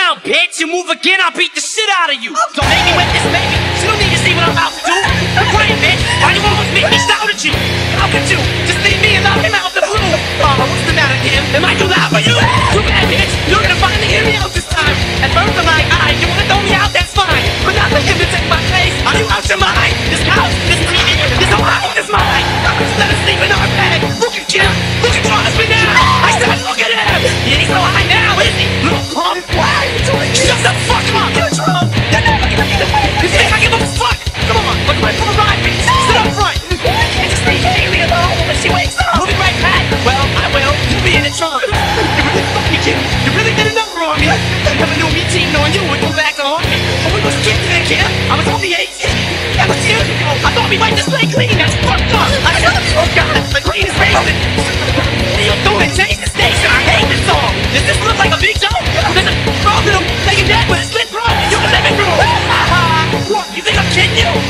down, bitch. You move again, I'll beat the shit out of you. Don't make me wet this baby. You don't need to see what I'm about to do. I'm crying, bitch. Why you almost make me shout at you? How could you? Just leave me and knock him out the blue. Oh, what's the matter, Kim? Am I too loud for you? Too bad, bitch. You're gonna finally hear me out this time. At first I'm like, alright, you wanna throw me out? That's fine. But not for him to take my place. Are you out your mind? This house, this TV, this whole house is mine. I'm just let us sleep in our bed. Look at Kim. Look at your husband now. I said, look at him. He ain't so high now, is he? Little punk. Why are you doing this? Shut the fuck up. You're drunk. You're never gonna get away. You think I give a fuck? Come on, look at my full ride, bitch. Sit up front. I can't just leave Haley alone when she wakes up. We'll be right back. Well, I will. You'll be in the trunk. You really fucked me, Kim. You really did a number on me. I never knew me cheating on you would go back to haunt me. But we was kids then, Kim. I was only 18. That was years ago. I thought we wiped this plate clean. That's fucked up. Oh God, the green is racing. What are you doing? Change the station. I hate this song. Does this look like a big joke? There's a frog in him laying dead with a split front. You're in the living room. What? You think I'm kidding you?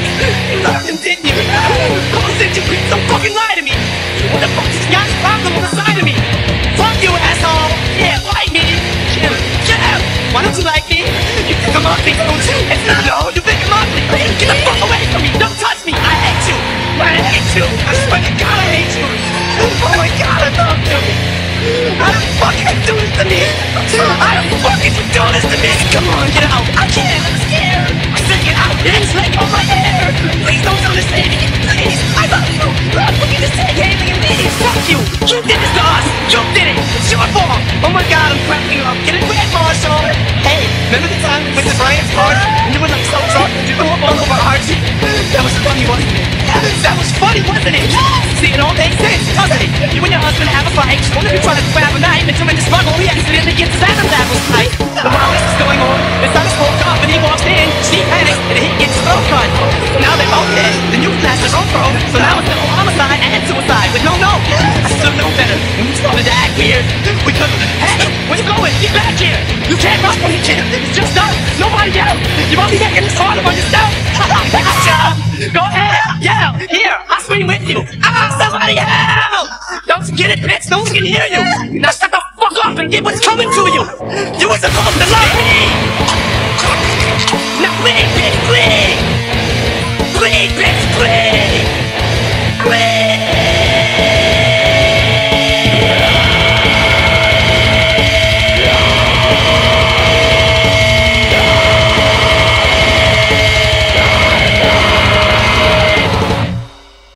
You loved him, didn't you? Close it, you bitch. Don't fucking lie to me. What the fuck is God's problem on the side of me? Fuck you, asshole. Yeah, like me. Kim, why don't you like me? You think I'm ugly, don't you? If you know, you think I'm ugly. Get the fuck away from me. Don't touch me. I hate you. I hate you. I swear to God, I hate you. Oh my God, I love you. How the fuck you do this to me? How the fuck you do this to me? Come on, get out. I can't, I'm scared. I said get out, bitch. Let go of my hair. Please don't do this to me. Please, I love you. Look at this thing, Haley and me. Fuck you. You did this to us. You did it. It's your fault. Oh my God, I'm cracking up. Get it wet, Marshall. Hey, remember the time we went to Brian's party and you were like so drunk and you threw up all over Archie? That was funny, wasn't it? That was funny, wasn't it? See, it all makes sense, doesn't it? You and your husband have a fight. One of you trying to grab a knife and tremendous struggle. He accidentally gets stabbed. That was tight. But while this is going on, the son spoke up and he walks in. She panics and he gets his throat cut. Now they're both dead. The new class is over. So now it's double homicide and suicide with no note. I still know better. When you started to act weird, we could. Hey, where you going? Get back here. You can't run from me, kid. It's just us. Nobody else. You're only making this harder on yourself. Go ahead. Yell. Here. I'll scream with you. Somebody help. Don't get it, bitch. No one can hear you. Now shut the fuck up and get what's coming to you. You were supposed to love me. Now please, bitch, please.